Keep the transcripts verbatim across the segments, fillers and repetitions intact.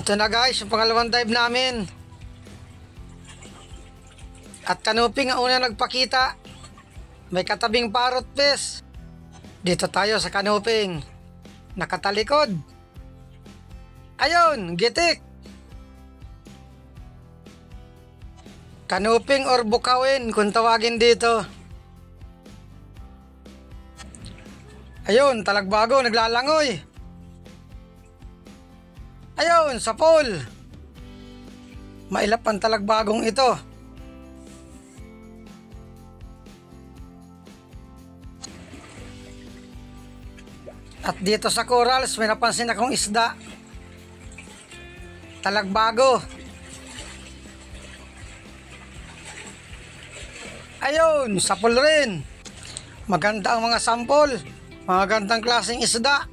Ito na guys, yung pangalawang dive namin. At kanuping ang una nagpakita. May katabing parrot fish. Dito tayo sa kanuping. Nakatalikod. Ayun, gitik. Kanuping or bukawin kung tawagin dito. Ayun, talagbago naglalangoy. Ayun, sa pool. Mailap ang talagbagong ito. At dito sa corals, may napansin akong isda. Talagbago. Ayun, sa pool rin. Maganda ang mga sample. Mga gandang klaseng isda.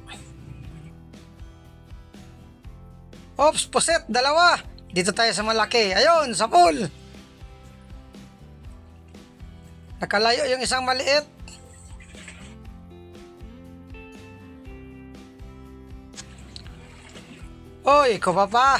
Ops, puset, dalawa. Dito tayo sa malaki. Ayun, sa pool. Nakalayo yung isang maliit. Oy, kupa pa.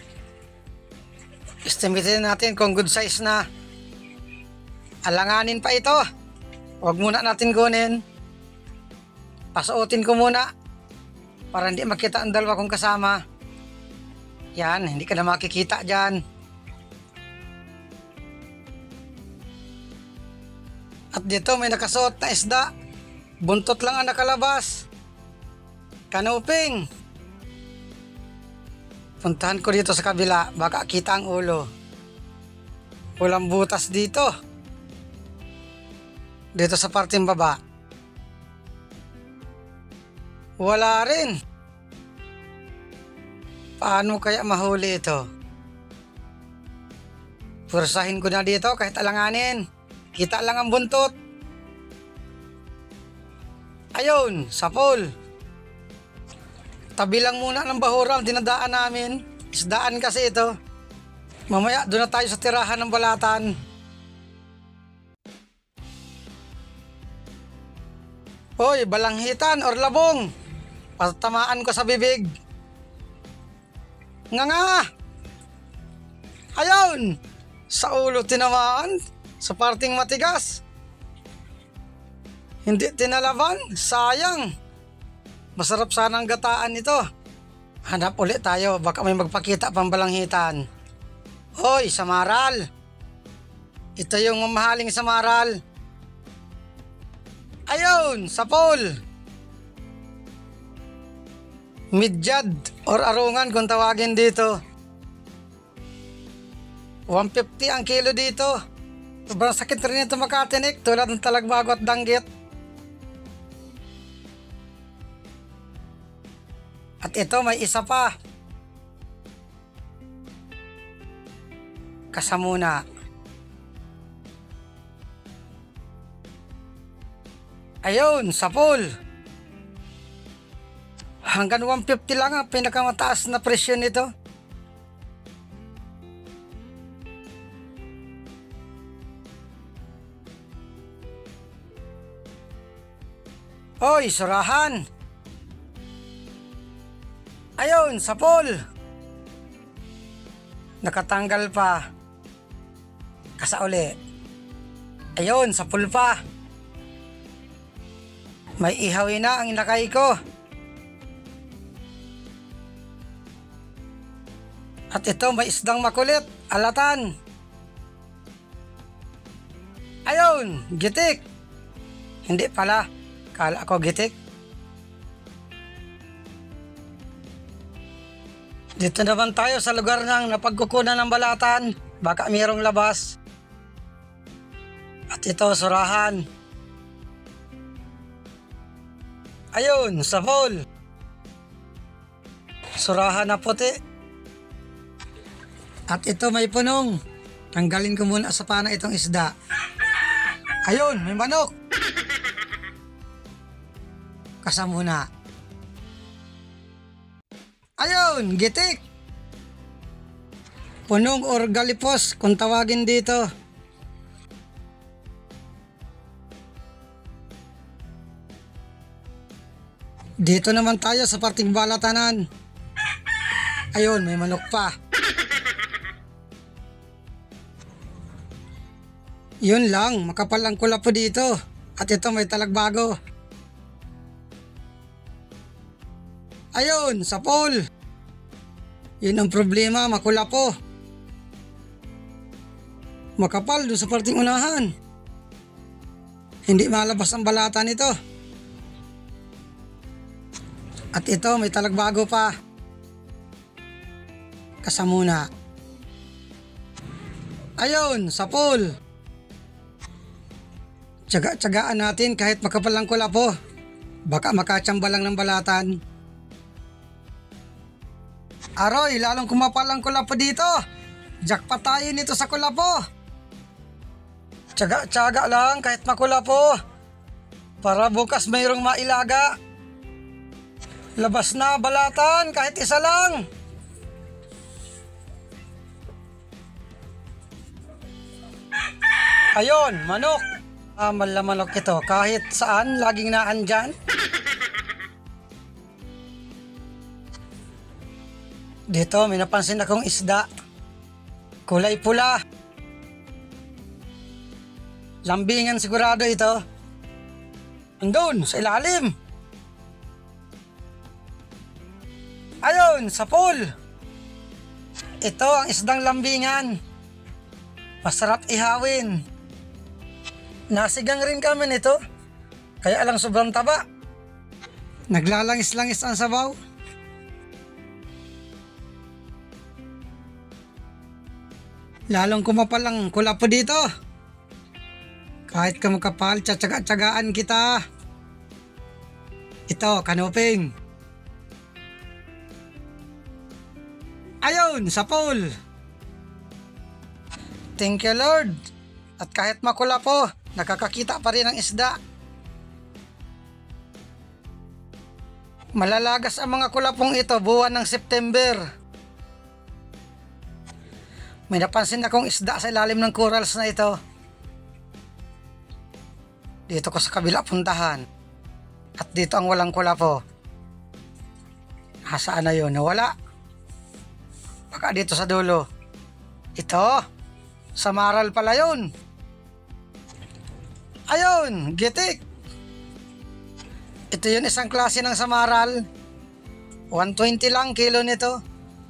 Estimatein natin kung good size na. Alanganin pa ito. Huwag muna natin kunin. Pasuotin ko muna para hindi makita ang dalawa kong kasama. Yan, hindi ka na makikita dyan. At dito may nakasuot na isda. Buntot lang ang nakalabas. Kanuping. Puntahan ko dito sa kabila, baka kita ang ulo. Walang butas dito. Dito sa parteng baba. Wala rin. Paano kaya mahuli ito? Pursahin ko na dito kahit alanganin. Kita lang ang buntot. Ayun, sa pool. Tabi lang muna ng bahura ang dinadaan namin. Isdaan kasi ito. Mamaya doon na tayo sa tirahan ng balatan. Hoy, balanghitan or labong. Patamaan ko sa bibig. Nga nga. Ayun. Sa ulo tinamaan. Sa parting matigas. Hindi tinalaban. Sayang. Masarap sanang gataan ito. Hanap ulit tayo. Baka may magpakita pang balanghitan. Hoy, samaral. Ito yung mamahaling samaral. Ayun, sa pool. Midyad or arungan kung tawagin dito. one fifty ang kilo dito. Sobrang sakit rin ito makatinik tulad ng talagbago at danggit. At ito may isa pa. Kasamuna. Ayun, sa pool. Hanggang one fifty lang ang pinakamataas na presyo nito. Oy, surahan. Ayun, sa pool. Nakatanggal pa. Kasauli. Ayun, sa pool pa. May ihawin na ang inakay ko. At ito may isdang makulit. Alatan. Ayun, gitik. Hindi pala. Kala ko gitik. Dito naman tayo sa lugar ng napagkukunan ng balatan. Baka mayroong labas. At ito, surahan. Ayun, sa pool. Surahan na puti. At ito may punong. Tanggalin ko muna sa pana itong isda. Ayun, may manok. Kasamuna. Ayun, gitik. Punong or galipos kung tawagin dito. Dito naman tayo sa parting balatanan. Ayun, may manok pa. Yun lang, makapal ang kulapo dito. At ito may talagbago. Ayun, sapol. Yun ang problema, makulapo. Makapal doon sa parting unahan. Hindi malabas ang balata nito. At ito, may talagbago pa. Kasamuna. Ayun, sapol. Tiyaga-tiyagaan natin kahit makapal ang kulapo. Baka makatsamba lang ng balatan. Aroy, lalong kumapal ang kulapo dito. Jackpot tayo nito sa kulapo. Tiyaga-tiyaga lang kahit makulapo. Para bukas mayroong mailaga. Labas na balatan kahit isa lang. Ayun, manok. Amal na manok ito. Kahit saan, laging naandyan. Dito, may napansin akong isda. Kulay pula. Lambingan sigurado ito. Andun, sa ilalim. Ayun, sa pool. Ito ang isdang lambingan. Masarap ihawin. Nasigang rin kami nito. Kaya lang sobrang taba. Naglalangis-langis ang sabaw. Lalong kumapal ang kulapo dito. Kahit ka makapal, tsatsaga-tsagaan kita. Ito, kanuping. Ayun, sa pool. Thank you, Lord. At kahit makulapo, nakakakita pa rin ang isda. Malalagas ang mga kulapong ito buwan ng September. May napansin akong isda sa ilalim ng corals na ito. Dito ko sa kabila puntahan. At dito ang walang kulapo. Nasaan na yun? Nawala. Baka dito sa dulo. Ito. Sa maral pala yun. Ayun, gitik. Ito yun, isang klase ng samaral. one twenty lang kilo nito.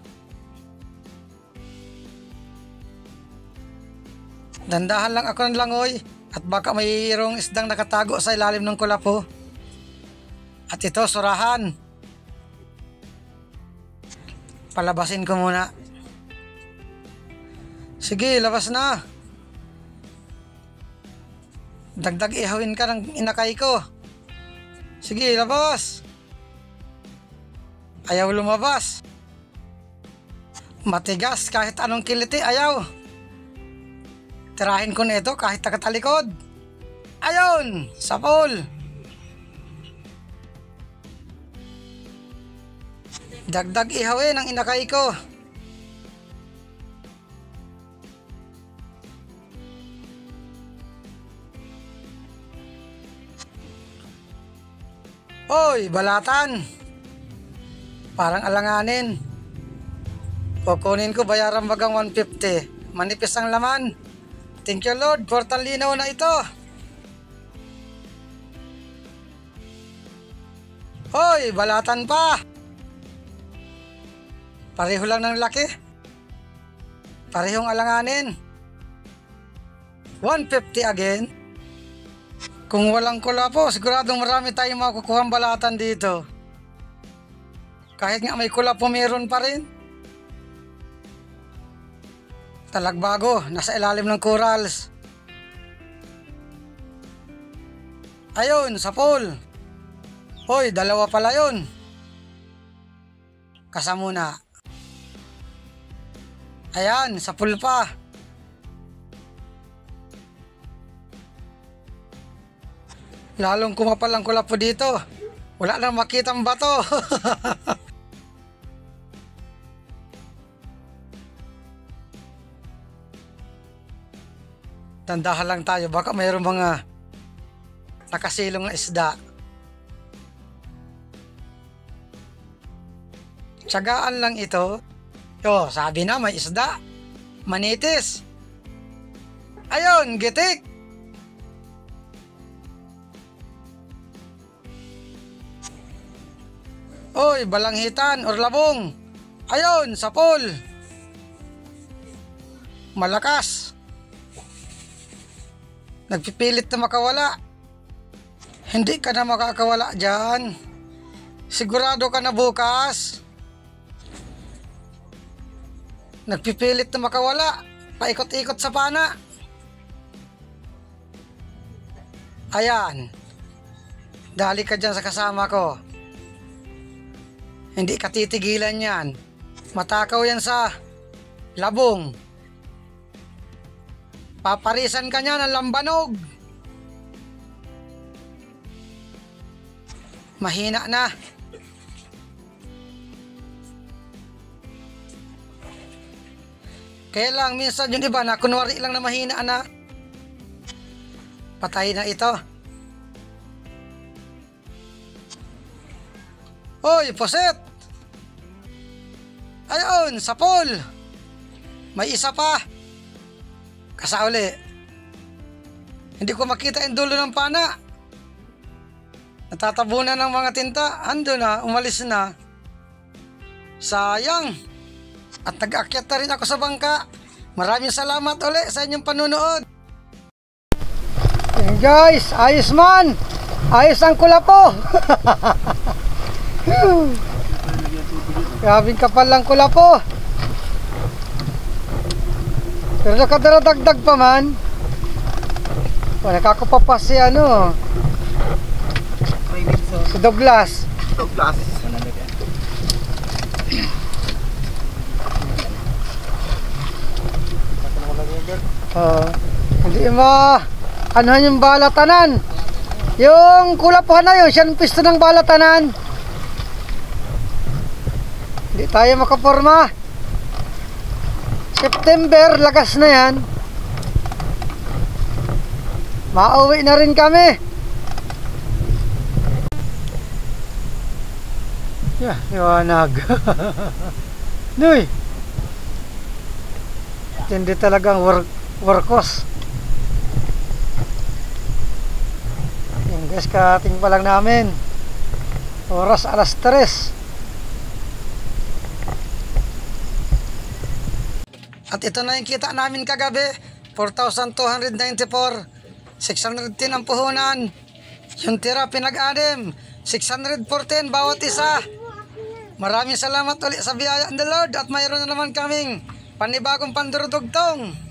Dandahan lang ako ng langoy at baka mayroong isdang nakatago sa ilalim ng kulapo. At ito, surahan. Palabasin ko muna. Sige, labas na. Dagdag ihawin ka ng inakay ko. Sige, labas. Ayaw lumabas. Matigas kahit anong kiliti, ayaw. Tirahin ko na ito kahit nakatalikod. Ayun, sapol. Dagdag ihawin ang inakay ko. Hoy, balatan. Parang alanganin. Kukunin ko, bayaran bagang one fifty. Manipis ang laman. Thank you, Lord, for talinaw na ito. Hoy, balatan pa. Pareho lang ng laki. Parehong alanganin. one fifty again. Kung walang kulapo, siguradong marami tayong makukuha balatan dito. Kahit nga may kulapo, meron pa rin. Talagbago, nasa ilalim ng corals. Ayun, sa pool. Hoy, dalawa pala yun. Kasamuna. Ayan, sa pool pa. Lalong kumapal ang kulapo dito. Wala nang makitang bato. Tandahan lang tayo, baka mayroong mga nakasilong na isda. Tiyagaan lang ito. Yo, sabi na may isda. Manitis. Ayun, gitik. Oy, balanghitan or labong. Ayun, sapol. Malakas. Nagpipilit na makawala. Hindi ka na makakawala dyan. Sigurado ka na bukas. Nagpipilit na makawala. Paikot-ikot sa pana. Ayan. Dali ka dyan sa kasama ko. Hindi ka titigilan yan. Matakaw yan sa labong. Paparisan ka niya ng lambanog. Mahina na. Kaya lang minsan yung iba na kunwari lang na mahina na. Patay na ito. Oy, poset! Ayun, sapol! May isa pa. Kasauli. Hindi ko makita yung dulo ng pana. Natatabunan ng mga tinta. Ando na, umalis na. Sayang. At nag-akyat na rin ako sa bangka. Maraming salamat ulit sa inyong panunood. Yan guys, ayos man. Ayos ang kulapo. Grabing kapal lang kulapo. Pero nakadaragdag pa man. O, nakakapapas si ano. Si Douglas. Douglas. Uh, hindi ma anuhan yung balatanan. Yung kulapuhan na yun, siyang pisto ng balatanan. Hindi tayo makaporma. September, lagas na yan. Mauwi na rin kami. Yeah, liwanag. Nuy. Hindi talagang work, workos. Yan guys, karating pa lang namin. Oras alas tres. At ito na yung kita namin kagabi. four thousand two hundred ninety-four. six hundred ten ang puhunan. Yung tira pinag-anim. six hundred fourteen bawat isa. Maraming salamat ulit sa biyaya ng the Lord. At mayroon na naman kaming panibagong pandurudugtong.